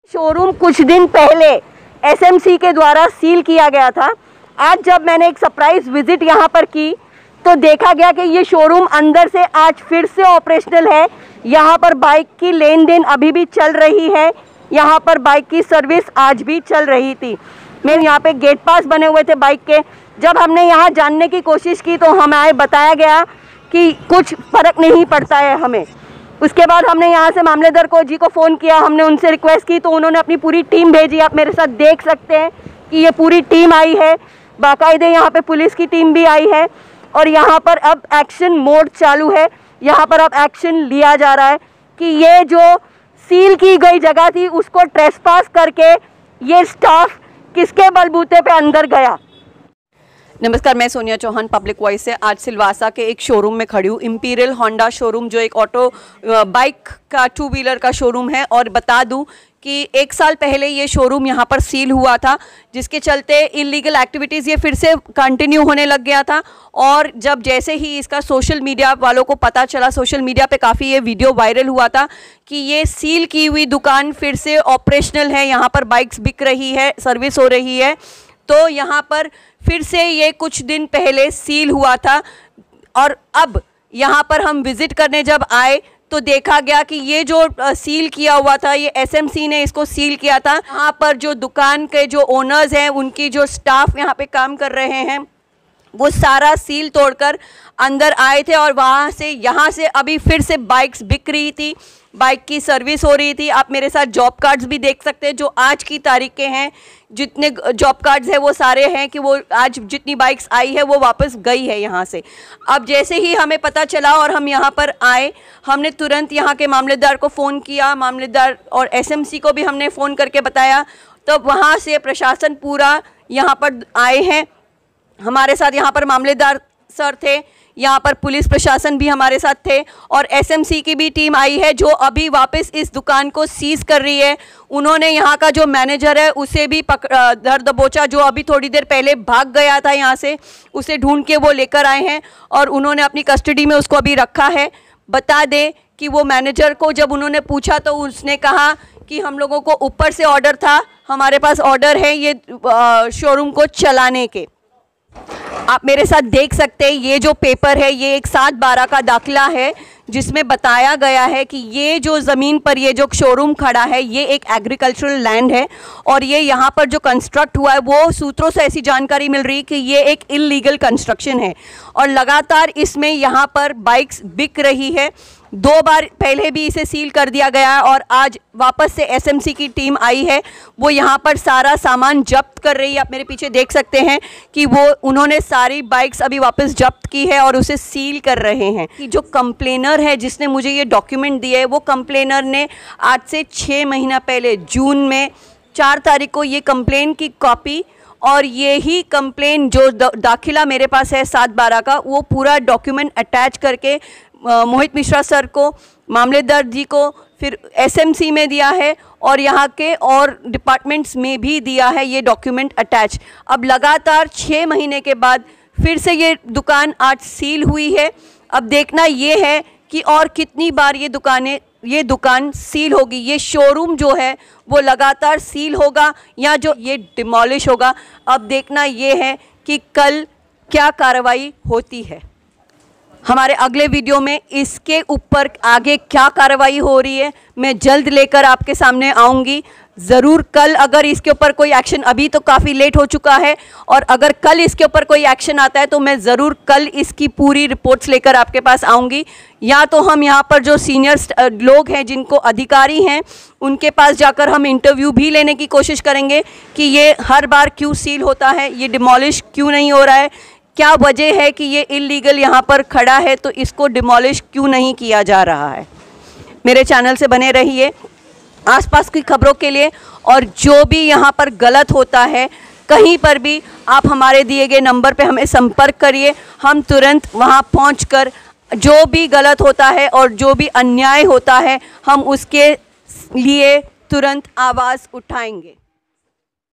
Showroom कुछ दिन पहले एसएमसी के द्वारा सील किया गया था। आज जब मैंने एक सरप्राइज विजिट यहाँ पर की तो देखा गया कि ये शोरूम अंदर से आज फिर से ऑपरेशनल है। यहाँ पर बाइक की लेन देन अभी भी चल रही है। यहाँ पर बाइक की सर्विस आज भी चल रही थी। मैं यहाँ पे गेट पास बने हुए थे बाइक के। जब हमने यहाँ जानने की कोशिश की तो हमें बताया गया कि कुछ फ़र्क नहीं पड़ता है हमें। उसके बाद हमने यहाँ से मामलेदार जी को फ़ोन किया, हमने उनसे रिक्वेस्ट की तो उन्होंने अपनी पूरी टीम भेजी। आप मेरे साथ देख सकते हैं कि ये पूरी टीम आई है, बाकायदे यहाँ पे पुलिस की टीम भी आई है और यहाँ पर अब एक्शन मोड चालू है। यहाँ पर अब एक्शन लिया जा रहा है कि ये जो सील की गई जगह थी उसको ट्रेसपास करके ये स्टाफ किसके बलबूते पे अंदर गया। नमस्कार, मैं सोनिया चौहान पब्लिक वॉइस से आज सिलवासा के एक शोरूम में खड़ी हूँ। इंपीरियल होंडा शोरूम जो एक ऑटो बाइक का टू व्हीलर का शोरूम है। और बता दूँ कि 1 साल पहले ये शोरूम यहाँ पर सील हुआ था, जिसके चलते इलीगल एक्टिविटीज़ ये फिर से कंटिन्यू होने लग गया था। और जब जैसे ही इसका सोशल मीडिया वालों को पता चला, सोशल मीडिया पे काफ़ी ये वीडियो वायरल हुआ था कि ये सील की हुई दुकान फिर से ऑपरेशनल है, यहाँ पर बाइक्स बिक रही है, सर्विस हो रही है, तो यहाँ पर फिर से ये कुछ दिन पहले सील हुआ था। और अब यहाँ पर हम विज़िट करने जब आए तो देखा गया कि ये जो सील किया हुआ था, ये एसएमसी ने इसको सील किया था। यहाँ पर जो दुकान के जो ओनर्स हैं, उनकी जो स्टाफ यहाँ पे काम कर रहे हैं, वो सारा सील तोड़कर अंदर आए थे और वहाँ से यहाँ से अभी फिर से बाइक्स बिक रही थी, बाइक की सर्विस हो रही थी। आप मेरे साथ जॉब कार्ड्स भी देख सकते हैं जो आज की तारीख के हैं। जितने जॉब कार्ड्स हैं वो सारे हैं कि वो आज जितनी बाइक्स आई है वो वापस गई है यहाँ से। अब जैसे ही हमें पता चला और हम यहाँ पर आए, हमने तुरंत यहाँ के मामलेदार को फ़ोन किया, मामलेदार और एसएमसी को भी हमने फ़ोन करके बताया। तो वहाँ से प्रशासन पूरा यहाँ पर आए हैं। हमारे साथ यहाँ पर मामलेदार सर थे, यहाँ पर पुलिस प्रशासन भी हमारे साथ थे और एसएमसी की भी टीम आई है जो अभी वापस इस दुकान को सीज कर रही है। उन्होंने यहाँ का जो मैनेजर है उसे भी धर दबोचा, जो अभी थोड़ी देर पहले भाग गया था यहाँ से, उसे ढूंढ के वो लेकर आए हैं और उन्होंने अपनी कस्टडी में उसको अभी रखा है। बता दें कि वो मैनेजर को जब उन्होंने पूछा तो उसने कहा कि हम लोगों को ऊपर से ऑर्डर था, हमारे पास ऑर्डर है ये शोरूम को चलाने के। आप मेरे साथ देख सकते हैं ये जो पेपर है ये एक 7/12 का दाखिला है, जिसमें बताया गया है कि ये जो ज़मीन पर ये जो शोरूम खड़ा है ये एक एग्रीकल्चरल लैंड है और ये यहाँ पर जो कंस्ट्रक्ट हुआ है वो सूत्रों से ऐसी जानकारी मिल रही है कि ये एक इल्लीगल कंस्ट्रक्शन है और लगातार इसमें यहाँ पर बाइक्स बिक रही है। 2 बार पहले भी इसे सील कर दिया गया है और आज वापस से एसएमसी की टीम आई है, वो यहाँ पर सारा सामान जब्त कर रही है। आप मेरे पीछे देख सकते हैं कि वो उन्होंने सारी बाइक्स अभी वापस जब्त की है और उसे सील कर रहे हैं। कि जो कंप्लेनर है जिसने मुझे ये डॉक्यूमेंट दिए है, वो कंप्लेनर ने आज से 6 महीना पहले जून में 4 तारीख को ये कंप्लेन की कॉपी और यही कंप्लेन जो दाखिला मेरे पास है 7/12 का, वो पूरा डॉक्यूमेंट अटैच करके मोहित मिश्रा सर को, मामलेदार जी को, फिर एसएमसी में दिया है और यहाँ के और डिपार्टमेंट्स में भी दिया है ये डॉक्यूमेंट अटैच। अब लगातार 6 महीने के बाद फिर से ये दुकान आज सील हुई है। अब देखना ये है कि और कितनी बार ये दुकान सील होगी, ये शोरूम जो है वो लगातार सील होगा या जो ये डिमोलिश होगा। अब देखना ये है कि कल क्या कार्रवाई होती है। हमारे अगले वीडियो में इसके ऊपर आगे क्या कार्रवाई हो रही है मैं जल्द लेकर आपके सामने आऊँगी। ज़रूर कल अगर इसके ऊपर कोई एक्शन, अभी तो काफ़ी लेट हो चुका है, और अगर कल इसके ऊपर कोई एक्शन आता है तो मैं ज़रूर कल इसकी पूरी रिपोर्ट्स लेकर आपके पास आऊँगी। या तो हम यहाँ पर जो सीनियर लोग हैं, जिनको अधिकारी हैं, उनके पास जाकर हम इंटरव्यू भी लेने की कोशिश करेंगे कि ये हर बार क्यों सील होता है, ये डिमोलिश क्यों नहीं हो रहा है, क्या वजह है कि ये इल्लीगल यहाँ पर खड़ा है तो इसको डिमोलिश क्यों नहीं किया जा रहा है। मेरे चैनल से बने रहिए आसपास की खबरों के लिए, और जो भी यहाँ पर गलत होता है कहीं पर भी आप हमारे दिए गए नंबर पे हमें संपर्क करिए। हम तुरंत वहाँ पहुँचकर जो भी गलत होता है और जो भी अन्याय होता है हम उसके लिए तुरंत आवाज़ उठाएंगे।